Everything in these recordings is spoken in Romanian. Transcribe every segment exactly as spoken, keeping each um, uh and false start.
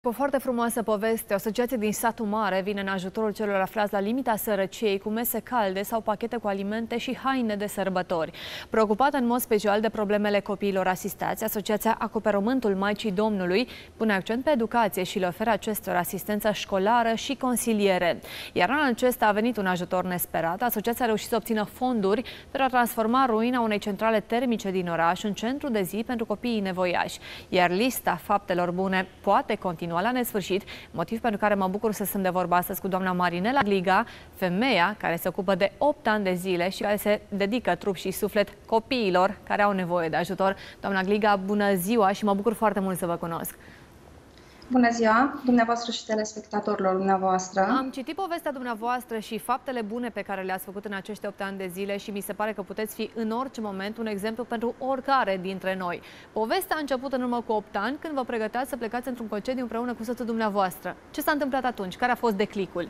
O foarte frumoasă poveste, o asociație din satul mare vine în ajutorul celor aflați la limita sărăciei cu mese calde sau pachete cu alimente și haine de sărbători. Preocupată în mod special de problemele copiilor asistați, Asociația Acoperământul Maicii Domnului pune accent pe educație și le oferă acestor asistență școlară și consiliere. Iar anul acesta a venit un ajutor nesperat. Asociația a reușit să obțină fonduri pentru a transforma ruina unei centrale termice din oraș în centru de zi pentru copiii nevoiași. Iar lista faptelor bune poate continua la nesfârșit, motiv pentru care mă bucur să sunt de vorba astăzi cu doamna Marinela Gliga, femeia care se ocupă de opt ani de zile și care se dedică trup și suflet copiilor care au nevoie de ajutor. Doamna Gliga, bună ziua și mă bucur foarte mult să vă cunosc. Bună ziua, dumneavoastră și telespectatorilor dumneavoastră. Am citit povestea dumneavoastră și faptele bune pe care le-ați făcut în acești opt ani de zile și mi se pare că puteți fi în orice moment un exemplu pentru oricare dintre noi. Povestea a început în urmă cu opt ani, când vă pregăteați să plecați într-un concediu împreună cu soțul dumneavoastră. Ce s-a întâmplat atunci? Care a fost declicul?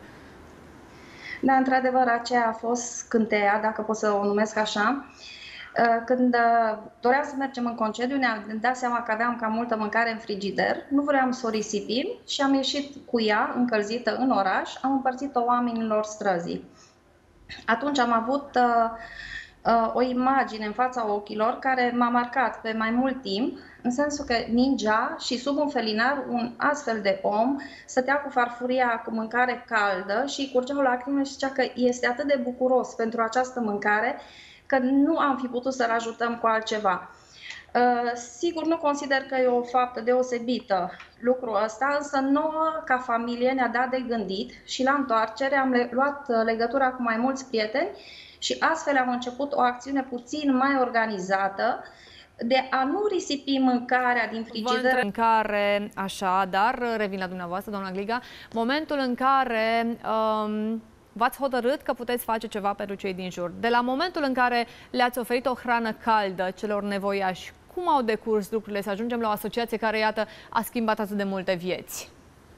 Da, într-adevăr, aceea a fost scânteia, dacă pot să o numesc așa. Când doream să mergem în concediu, ne-am dat seama că aveam cam multă mâncare în frigider, nu vreau să o risipim și am ieșit cu ea încălzită în oraș, am împărțit-o oamenilor străzii. Atunci am avut uh, uh, o imagine în fața ochilor care m-a marcat pe mai mult timp, în sensul că ningea și sub un felinar un astfel de om stătea cu farfuria cu mâncare caldă și curgeau lacrimi și zicea că este atât de bucuros pentru această mâncare că nu am fi putut să-l ajutăm cu altceva. Uh, sigur, nu consider că e o faptă deosebită lucrul ăsta, însă nouă, ca familie, ne-a dat de gândit și la întoarcere am le luat legătura cu mai mulți prieteni și astfel am început o acțiune puțin mai organizată de a nu risipi mâncarea din frigider. În care, așa, dar revin la dumneavoastră, doamna Gliga, momentul în care Um... v-ați hotărât că puteți face ceva pentru cei din jur. De la momentul în care le-ați oferit o hrană caldă celor nevoiași, cum au decurs lucrurile să ajungem la o asociație care, iată, a schimbat atât de multe vieți?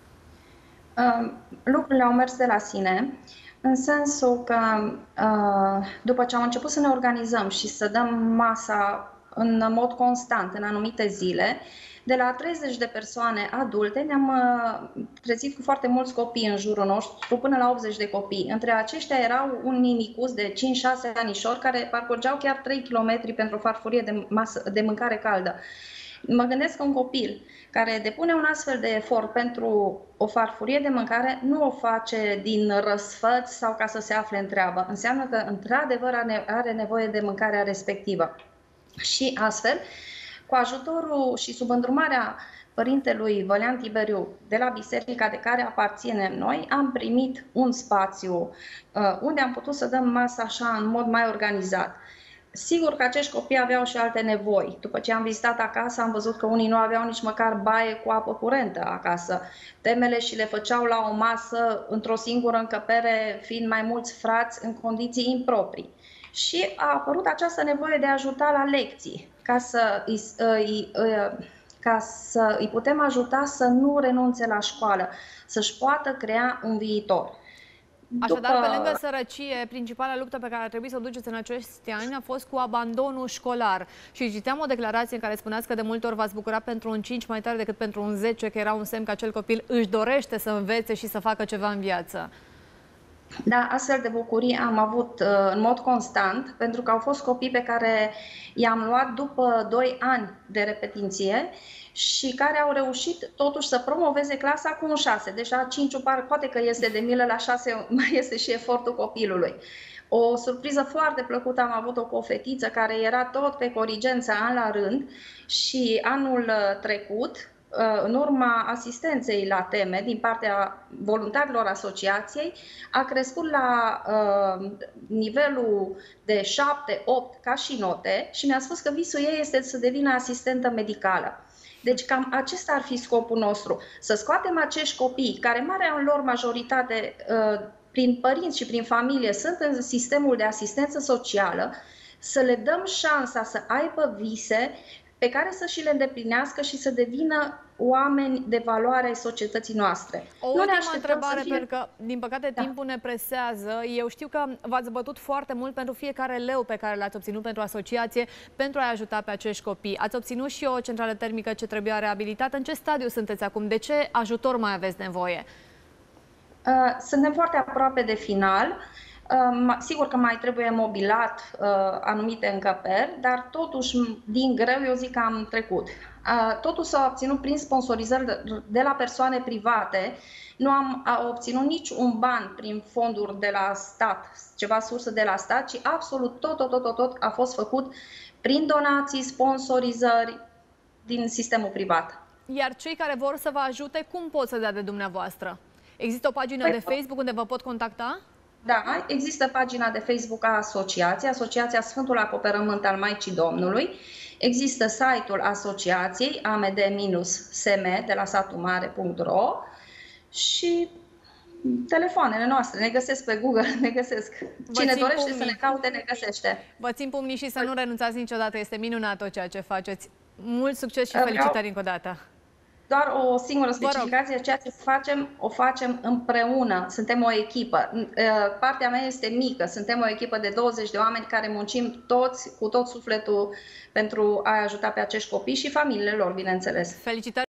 Uh, lucrurile au mers de la sine, în sensul că uh, după ce am început să ne organizăm și să dăm masa în mod constant, în anumite zile, de la treizeci de persoane adulte ne-am uh, trezit cu foarte mulți copii în jurul nostru, până la optzeci de copii. Între aceștia erau un mimicuț de cinci șase anișori care parcurgeau chiar trei kilometri pentru o farfurie de, masă, de mâncare caldă. Mă gândesc că un copil care depune un astfel de efort pentru o farfurie de mâncare nu o face din răsfăț sau ca să se afle în treabă. Înseamnă că într-adevăr are nevoie de mâncarea respectivă. Și astfel, cu ajutorul și sub îndrumarea părintelui Vălean Tiberiu de la biserica de care aparținem noi, am primit un spațiu uh, unde am putut să dăm masa așa în mod mai organizat. Sigur că acești copii aveau și alte nevoi. După ce am vizitat acasă, am văzut că unii nu aveau nici măcar baie cu apă curentă acasă. Temele și le făceau la o masă într-o singură încăpere, fiind mai mulți frați în condiții improprii. Și a apărut această nevoie de a ajuta la lecții, ca să îi, îi, ca să îi putem ajuta să nu renunțe la școală, să-și poată crea un viitor. Așadar, După... pe lângă sărăcie, principala luptă pe care ar trebui să o duceți în acești ani a fost cu abandonul școlar. Și citeam o declarație în care spuneați că de multe ori v-ați bucurat pentru un cinci mai tare decât pentru un zece, că era un semn că acel copil își dorește să învețe și să facă ceva în viață. Da, astfel de bucurii am avut uh, în mod constant, pentru că au fost copii pe care i-am luat după doi ani de repetiție și care au reușit totuși să promoveze clasa cu un șase. Deci la cinci poate că este de milă, la șase mai este și efortul copilului. O surpriză foarte plăcută am avut-o cu o fetiță care era tot pe corigență an la rând și anul trecut, în urma asistenței la teme din partea voluntarilor asociației, a crescut la uh, nivelul de șapte opt ca și note și mi-a spus că visul ei este să devină asistentă medicală. Deci cam acesta ar fi scopul nostru, să scoatem acești copii, care marea lor majoritate uh, prin părinți și prin familie sunt în sistemul de asistență socială, să le dăm șansa să aibă vise pe care să și le îndeplinească și să devină oameni de valoare ai societății noastre. O nu ne ultimă așteptăm întrebare, să fie... pentru că, din păcate, Da. timpul ne presează. Eu știu că v-ați bătut foarte mult pentru fiecare leu pe care l-ați obținut pentru asociație, pentru a ajuta pe acești copii. Ați obținut și o centrală termică ce trebuia reabilitată. În ce stadiu sunteți acum? De ce ajutor mai aveți nevoie? Uh, suntem foarte aproape de final. Uh, sigur că mai trebuie mobilat uh, anumite încăperi, dar totuși din greu eu zic că am trecut. Uh, totul s-a obținut prin sponsorizări de, de la persoane private. Nu am obținut nici un ban prin fonduri de la stat, ceva sursă de la stat, ci absolut tot, tot, tot, tot, tot a fost făcut prin donații, sponsorizări din sistemul privat. Iar cei care vor să vă ajute, cum pot să dea de dumneavoastră? Există o pagină Păi, de Facebook unde vă pot contacta? Da, există pagina de Facebook a asociației, Asociația Sfântul Acoperământ al Maicii Domnului. Există site-ul asociației a m d s m de la satul mare punct r o și telefoanele noastre. Ne găsesc pe Google, ne găsesc. Cine dorește pumnii. Să ne caute, ne găsește. Vă țin pumnii și să nu renunțați niciodată. Este minunat tot ceea ce faceți. Mult succes și felicitări încă o dată. Doar o singură specificație, ceea ce facem, o facem împreună, suntem o echipă. Partea mea este mică, suntem o echipă de douăzeci de oameni care muncim toți, cu tot sufletul, pentru a ajuta pe acești copii și familiile lor, bineînțeles. Felicitări!